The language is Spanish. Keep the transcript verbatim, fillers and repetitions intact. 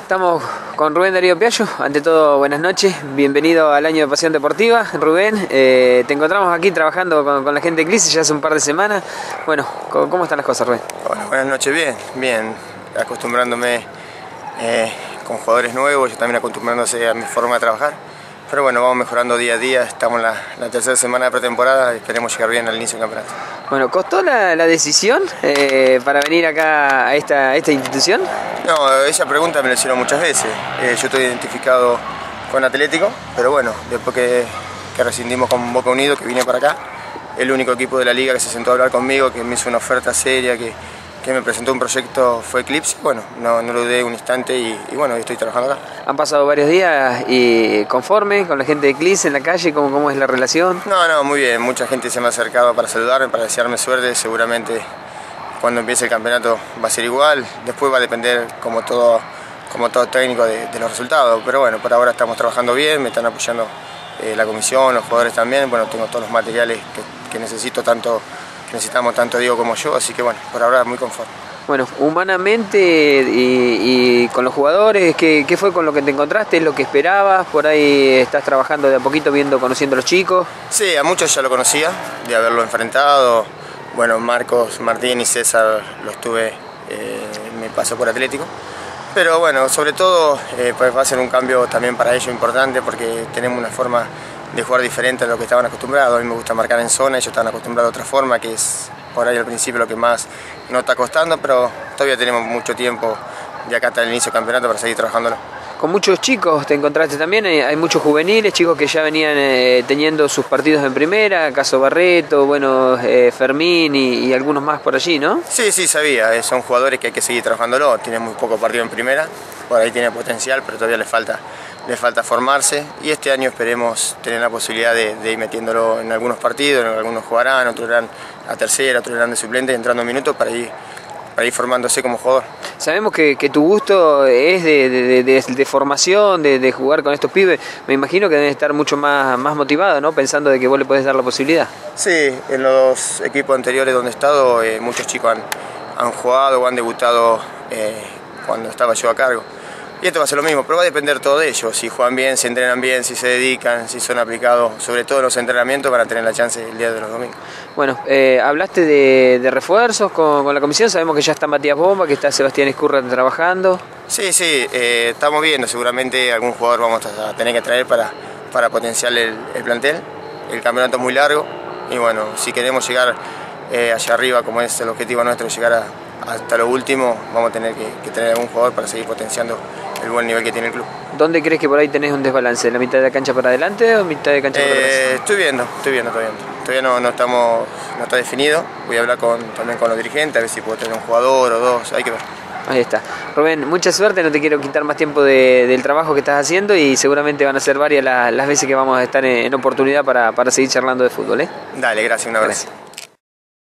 Estamos con Rubén Darío Piaggio. Ante todo, buenas noches, bienvenido al año de Pasión Deportiva. Rubén, eh, te encontramos aquí trabajando con, con la gente de Clis ya hace un par de semanas. Bueno, ¿cómo están las cosas, Rubén? Hola, buenas noches, bien, bien, acostumbrándome eh, con jugadores nuevos, yo también acostumbrándose a mi forma de trabajar. Pero bueno, vamos mejorando día a día, estamos en la, la tercera semana de pretemporada y esperemos llegar bien al inicio del campeonato. Bueno, ¿costó la, la decisión eh, para venir acá a esta, a esta institución? No, esa pregunta me la hicieron muchas veces. Eh, yo estoy identificado con Atlético, pero bueno, después que, que rescindimos con Boca Unido, que vine para acá, el único equipo de la liga que se sentó a hablar conmigo, que me hizo una oferta seria, que, que me presentó un proyecto fue Eclipse. Bueno, no, no lo dudé un instante y, y bueno, estoy trabajando acá. Han pasado varios días y conforme con la gente de Eclipse en la calle, ¿cómo, cómo es la relación? No, no, muy bien, mucha gente se me ha acercado para saludarme, para desearme suerte. Seguramente cuando empiece el campeonato va a ser igual, después va a depender como todo, como todo técnico de, de los resultados, pero bueno, por ahora estamos trabajando bien, me están apoyando eh, la comisión, los jugadores también. Bueno, tengo todos los materiales que, que necesito, tanto, que necesitamos tanto Diego como yo, así que bueno, por ahora muy conforme. Bueno, humanamente y, y con los jugadores, ¿qué, ¿qué fue con lo que te encontraste? ¿Es lo que esperabas? ¿Por ahí estás trabajando de a poquito, viendo, conociendo a los chicos? Sí, a muchos ya lo conocía, de haberlo enfrentado. Bueno, Marcos, Martín y César los tuve eh, en mi paso por Atlético. Pero bueno, sobre todo eh, pues va a ser un cambio también para ellos importante, porque tenemos una forma de jugar diferente a lo que estaban acostumbrados. A mí me gusta marcar en zona, ellos están acostumbrados a otra forma, que es por ahí al principio lo que más nos está costando, pero todavía tenemos mucho tiempo de acá hasta el inicio del campeonato para seguir trabajándolo. Con muchos chicos te encontraste también, hay muchos juveniles, chicos que ya venían eh, teniendo sus partidos en primera, caso Barreto, bueno, eh, Fermín y, y algunos más por allí, ¿no? Sí, sí, sabía, eh, son jugadores que hay que seguir trabajándolo, tienen muy poco partido en primera, por ahí tiene potencial, pero todavía le falta, le falta formarse, y este año esperemos tener la posibilidad de, de ir metiéndolo en algunos partidos, algunos jugarán, otros irán a tercera, otros irán de suplente, entrando en minutos para ir, para ir formándose como jugador. Sabemos que, que tu gusto es de, de, de, de formación, de, de jugar con estos pibes. Me imagino que deben estar mucho más, más motivados, ¿no? Pensando de que vos le podés dar la posibilidad. Sí, en los equipos anteriores donde he estado, eh, muchos chicos han, han jugado o han debutado eh, cuando estaba yo a cargo. Y esto va a ser lo mismo, pero va a depender todo de ellos. Si juegan bien, si entrenan bien, si se dedican, si son aplicados, sobre todo en los entrenamientos, van a tener la chance el día de los domingos. Bueno, eh, hablaste de, de refuerzos con, con la comisión, sabemos que ya está Matías Bomba, que está Sebastián Escurra trabajando. Sí, sí, eh, estamos viendo, seguramente algún jugador vamos a tener que traer para, para potenciar el, el plantel. El campeonato es muy largo y bueno, si queremos llegar eh, hacia arriba, como es el objetivo nuestro, llegar a, hasta lo último, vamos a tener que, que tener algún jugador para seguir potenciando el buen nivel que tiene el club. ¿Dónde crees que por ahí tenés un desbalance? ¿La mitad de la cancha para adelante o mitad de cancha para atrás? Eh, estoy viendo, estoy viendo, estoy viendo. Todavía no, no, estamos, no está definido. Voy a hablar con, también con los dirigentes, a ver si puedo tener un jugador o dos, hay que ver. Ahí está. Rubén, mucha suerte, no te quiero quitar más tiempo de, del trabajo que estás haciendo y seguramente van a ser varias las, las veces que vamos a estar en, en oportunidad para, para seguir charlando de fútbol, ¿eh? Dale, gracias, un abrazo. Gracias.